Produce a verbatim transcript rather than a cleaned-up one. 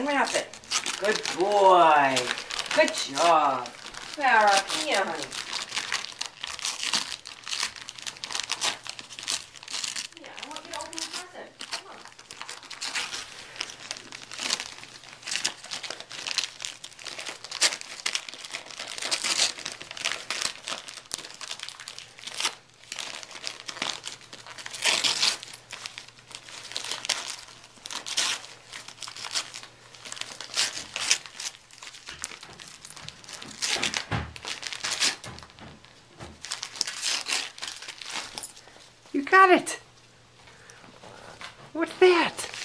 unwrap it. Good boy. Good job. Clara, come here, honey. Yeah, I want you to open the present. Come on. You got it. What's that?